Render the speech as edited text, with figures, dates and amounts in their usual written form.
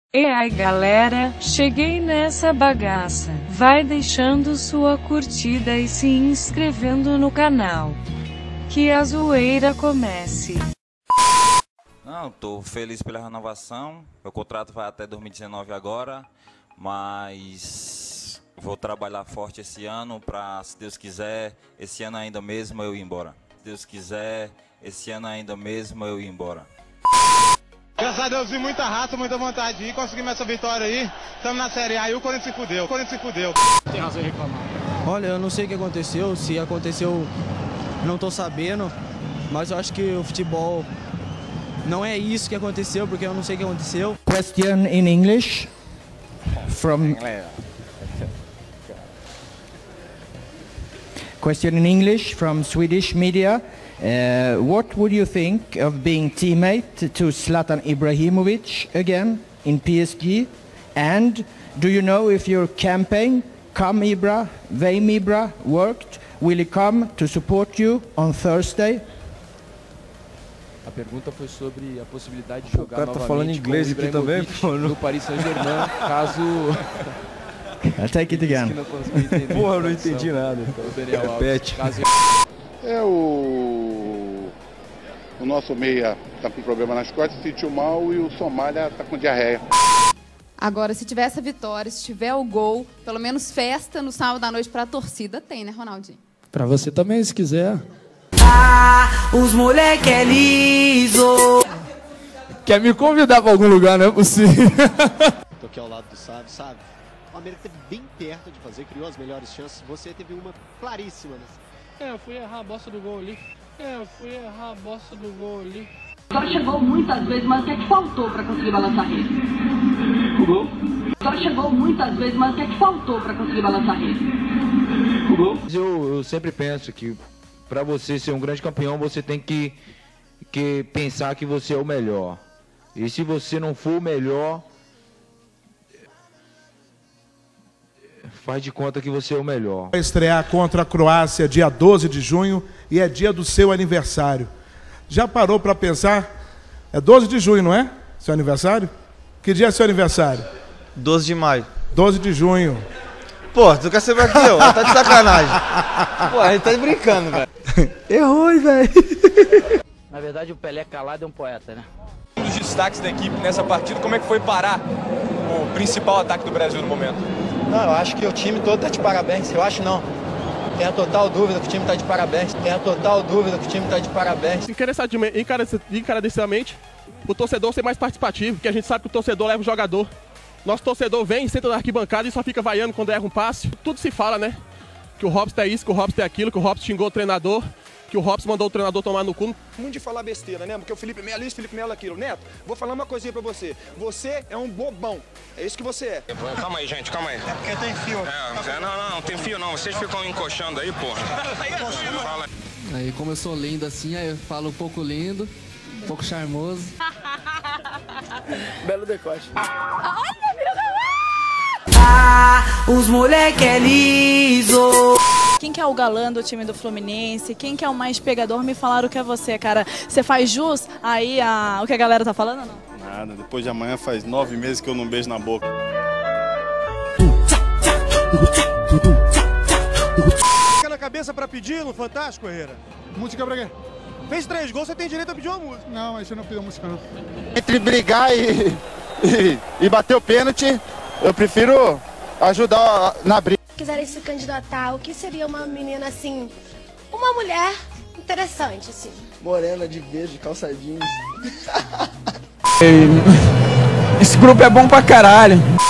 E aí galera, cheguei nessa bagaça. Vai deixando sua curtida e se inscrevendo no canal. Que a zoeira comece. Não, tô feliz pela renovação. Meu contrato vai até 2019 agora, mas vou trabalhar forte esse ano para, se Deus quiser, esse ano ainda mesmo eu ir embora. Se Deus quiser, esse ano ainda mesmo eu ir embora. Graças a Deus, vi muita raça, muita vontade de ir, conseguimos essa vitória aí. Estamos na Série A e o Corinthians se fudeu. Tem razão em reclamar. Olha, eu não sei o que aconteceu, se aconteceu, não tô sabendo, mas eu acho que o futebol não é isso que aconteceu, porque eu não sei o que aconteceu. Question in English from Swedish media. What would you think of being teammate to Zlatan Ibrahimovic again in PSG? And do you know if your campaign Come Ibra, Vem Ibra worked? Will he come to support you on Thursday? A pergunta foi sobre a possibilidade de jogar novamente tá falando inglês aqui também, no Paris Saint-Germain, caso... I'll take it again. Porra, eu não entendi nada. Repete. O nosso meia tá com problema nas costas, se sentiu mal, e o Somália tá com diarreia. Agora, se tiver essa vitória, se tiver o gol, pelo menos festa no sábado à noite pra torcida, tem, né, Ronaldinho? Pra você também, se quiser. Os moleque é liso. Quer me convidar pra algum lugar, não é possível. Tô aqui ao lado do Sábio, sabe? O América esteve bem perto de fazer, criou as melhores chances. Você teve uma claríssima, né? Eu fui errar a bosta do gol ali. Só chegou muitas vezes, mas o que é que faltou para conseguir balançar a rede? O gol? Só chegou muitas vezes, mas o que é que faltou para conseguir balançar a rede? O gol? Eu sempre penso que para você ser um grande campeão, você tem que pensar que você é o melhor. E se você não for o melhor, faz de conta que você é o melhor. Vai estrear contra a Croácia dia 12 de junho e é dia do seu aniversário. Já parou para pensar? É 12 de junho, não é? Seu aniversário? Que dia é seu aniversário? 12 de maio. 12 de junho. Pô, tu quer saber o que eu? Tá de sacanagem. Pô, a gente tá brincando, velho. Errou, velho. Na verdade, o Pelé calado é um poeta, né? Um dos destaques da equipe nessa partida, como é que foi parar o principal ataque do Brasil no momento? Não, eu acho que o time todo tá de parabéns. Eu acho não. Tenho a total dúvida que o time tá de parabéns. Encarecidamente, o torcedor ser mais participativo, porque a gente sabe que o torcedor leva o jogador. Nosso torcedor vem, senta na arquibancada e só fica vaiando quando erra um passe. Tudo se fala, né? Que o Robson é isso, que o Robson é aquilo, que o Robson xingou o treinador, que o Robson mandou o treinador tomar no cu. Muito de falar besteira, né? Porque o Felipe Melo isso, Felipe Melo aquilo. Neto, vou falar uma coisinha pra você. Você é um bobão. É isso que você é. Calma aí, gente, calma aí. É porque tem fio. Não tem fio não. Vocês ficam encoxando aí, porra. Aí, como eu sou lindo assim, aí eu falo um pouco lindo, um pouco charmoso. Belo decote. Olha, meu Deus! Os moleque é liso. Quem que é o galã do time do Fluminense? Quem que é o mais pegador? Me falaram que é você, cara. Você faz jus aí o que a galera tá falando ou não? Nada, depois de amanhã faz 9 meses que eu não beijo na boca. Fica na cabeça pra pedir no Fantástico, Herrera? Música pra quê? Fez 3 gols, você tem direito a pedir uma música. Não, mas eu não pedi música não. Entre brigar e bater o pênalti, eu prefiro ajudar na briga. Se quiserem se candidatar, o que seria uma menina assim, uma mulher interessante assim? Morena de verde, calça jeans. Esse grupo é bom pra caralho.